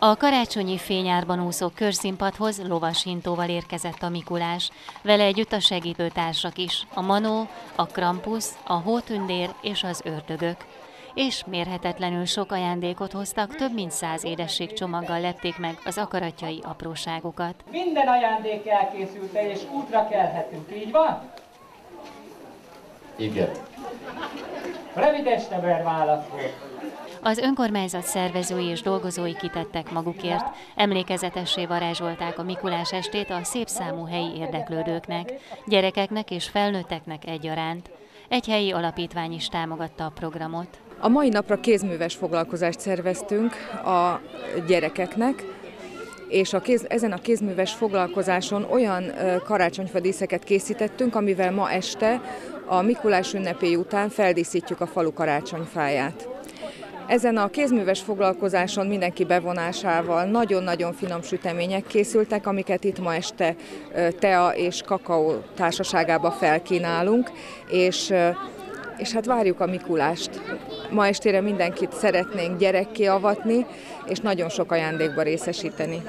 A karácsonyi fényárban úszó körszínpadhoz lovashintóval érkezett a Mikulás, vele együtt a segítőtársak is, a Manó, a Krampus, a Hótündér és az ördögök. És mérhetetlenül sok ajándékot hoztak, több mint 100 édességcsomaggal lepték meg az akaratjai apróságokat. Minden ajándék elkészült, és útra kelhetünk, így van? Igen. Rövides never válasz volt. Az önkormányzat szervezői és dolgozói kitettek magukért, emlékezetessé varázsolták a Mikulás estét a szép számú helyi érdeklődőknek, gyerekeknek és felnőtteknek egyaránt. Egy helyi alapítvány is támogatta a programot. A mai napra kézműves foglalkozást szerveztünk a gyerekeknek, és ezen a kézműves foglalkozáson olyan karácsonyfadíszeket készítettünk, amivel ma este a Mikulás ünnepé után feldíszítjük a falu karácsonyfáját. Ezen a kézműves foglalkozáson mindenki bevonásával nagyon-nagyon finom sütemények készültek, amiket itt ma este tea és kakaó társaságában felkínálunk, és hát várjuk a Mikulást. Ma estére mindenkit szeretnénk gyerekké avatni, és nagyon sok ajándékba részesíteni.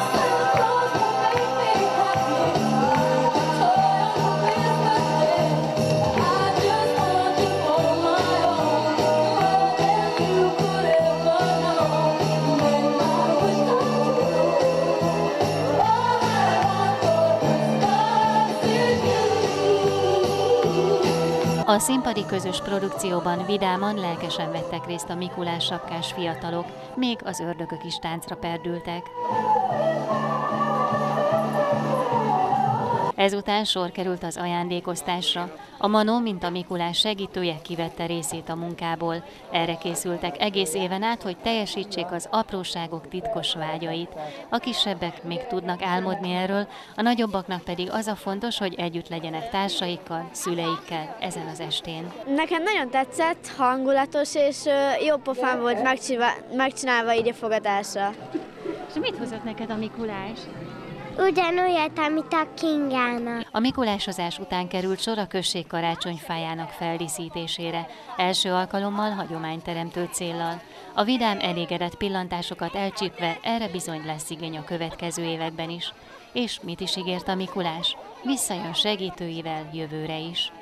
A színpadi közös produkcióban vidáman, lelkesen vettek részt a Mikulás sapkás fiatalok, még az ördögök is táncra perdültek. Ezután sor került az ajándékosztásra. A Manó, mint a Mikulás segítője, kivette részét a munkából. Erre készültek egész éven át, hogy teljesítsék az apróságok titkos vágyait. A kisebbek még tudnak álmodni erről, a nagyobbaknak pedig az a fontos, hogy együtt legyenek társaikkal, szüleikkel ezen az estén. Nekem nagyon tetszett, hangulatos és jó pofán volt megcsinálva így a fogadásra. És mit hozott neked a Mikulás? Ugyanolyat, amit a Kingának. A mikulásozás után került sor a község karácsonyfájának feldíszítésére, első alkalommal hagyományteremtő céllal. A vidám elégedett pillantásokat elcsípve erre bizony lesz igény a következő években is. És mit is ígért a Mikulás? Visszajön segítőivel jövőre is.